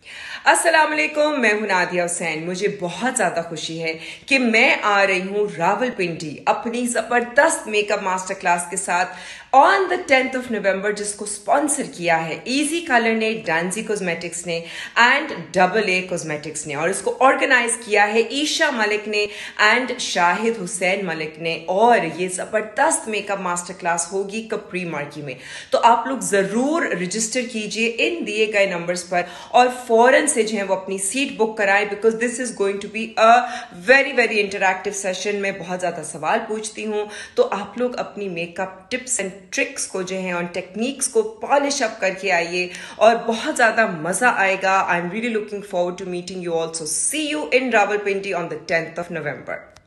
अस्सलाम वालेकुम, मैं हूं नादिया हुसैन। मुझे बहुत ज़्यादा खुशी है कि मैं आ रही हूं रावलपिंडी अपनी ज़बरदस्त मेकअप मास्टर क्लास के साथ on the 10th of November, जिसको स्पॉन्सर किया है इजी कलर ने, डांसी कॉस्मेटिक्स ने एंड AA कॉस्मेटिक्स ने, और इसको ऑर्गेनाइज किया है ईशा मलिक ने एंड शाहिद हुसैन मलिक ने। और ये ज़बरदस्त मेकअप मास्टर क्लास होगी कपरी मार्की में। तो आप लोग ज़रूर रजिस्टर कीजिए इन दिए गए नंबर्स पर और फौरन से जो है वो अपनी सीट बुक कराएं, because this is going to be a very very interactive session. मैं बहुत ज्यादा सवाल पूछती हूँ, तो आप लोग अपनी मेकअप टिप्स एंड ट्रिक्स को जो है और टेक्निक्स को पॉलिश अप करके आइए और बहुत ज्यादा मजा आएगा। I am really looking forward to meeting you also. See you in Rawalpindi on the 10th of November.